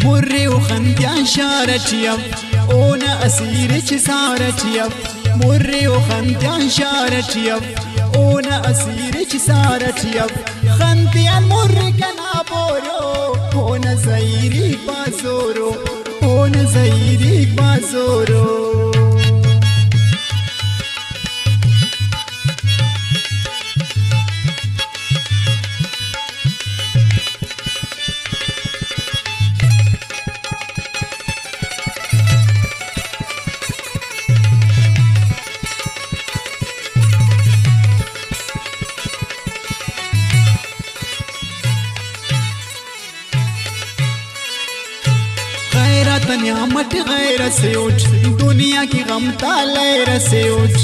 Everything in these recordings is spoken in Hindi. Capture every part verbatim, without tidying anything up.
مري وخنديان شارت يب اونا اسيرك صارت يب مري وخنديان شارت يب اونا اسيرك صارت يب خنديان مري كان ابورو اونا زيري بازورو اونا زيري بازورو नियामत गैर से उठ दुनिया की गम तालैर से उठ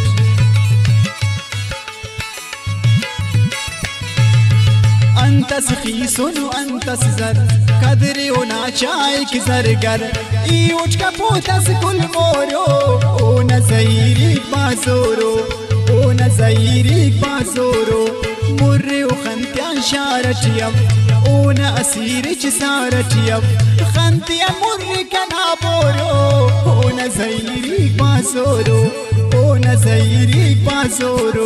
अंतस खीसुन अंतस जर कदरे उना चाइक जरगर ई उठ का पोतस कुल मोरो ओ नज़ीरी बाजोरो ओ नज़ीरी बाजोरो मुर्रे उखंत्यान शारत यब ओना असीरच सारत यब खंतिया मुर्रे कना बोरो ओ नज़ीरी बाजोरो ओ नज़ीरी बाजोरो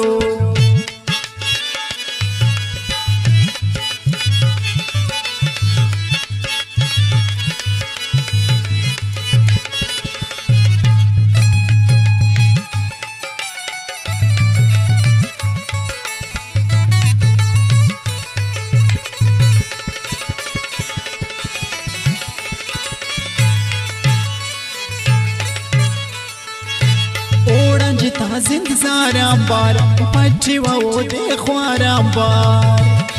जिंद सारा बार पच्ची वो दे ख्वारा बार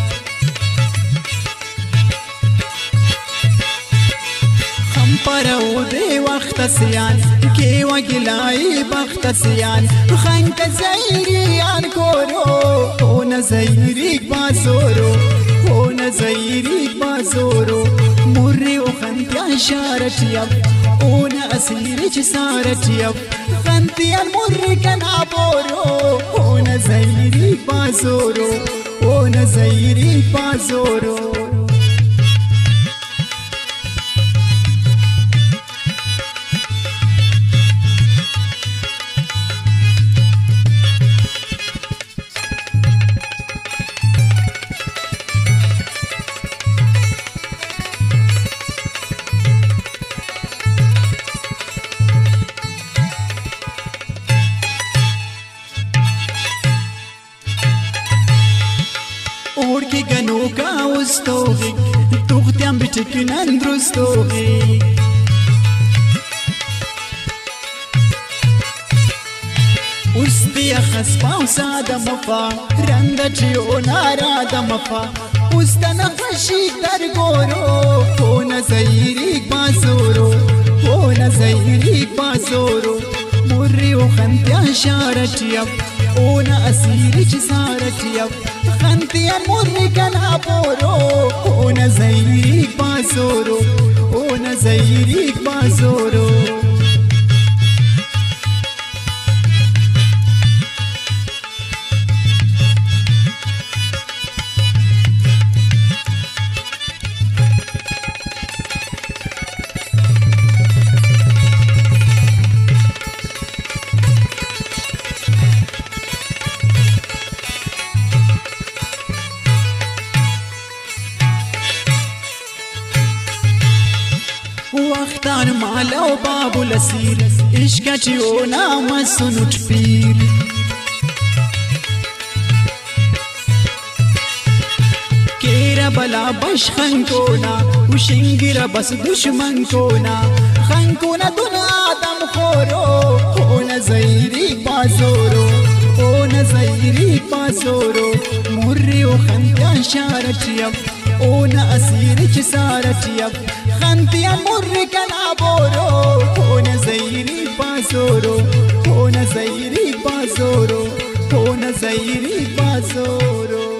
हम पर वो दे वक्त सियान के वगिलाई वक्त सियान खंक ज़ईरियान कोरो ओ नज़ीरी बाजोरो ओ नज़ीरी बाजोरो मुर्रे ओ खंतियान शारत यब ओ न असीरच सारत यब खंतियान मुर्रे कना बोरो ओ नज़ीरी बाजोरो ओ नज़ीरी बाजोरो ओढ़ गनों का उस्तोगी तुख्त्यां बिटकिनान द्रुस्तोगी उस्तिया खस्पा उसादा मफा रंगची ओ नारादा मफा उस्तना खशी कर गोरो ओ नज़ीरी बाजोरो ओ नज़ीरी बाजोरो मुर्रे ओ खंतियान शारत यब ओ न असीरच सारत यब खंतियान मुर्रे कना बोरो ओ नज़ीरी बाजोरो ओ नज़ीरी बाजोरो वक्तान मालो बाबुल असीर इश्कची ओ नाम सुनुट पीर केरा बला बश खंकोना उशिंगिरा बस दुश्मन कोना खंकोना दुन आदम खोरो ओ नज़ीरी बाजोरो ओ नज़ीरी बाजोरो मुर्रे ओ खंतियान शारत यब ओ न असीरच सारत यब खंतियान मुर्रे कना बोरो ओ नज़ीरी बाजोरो ओ नज़ीरी बाजोरो ओ नज़ीरी बाजोरो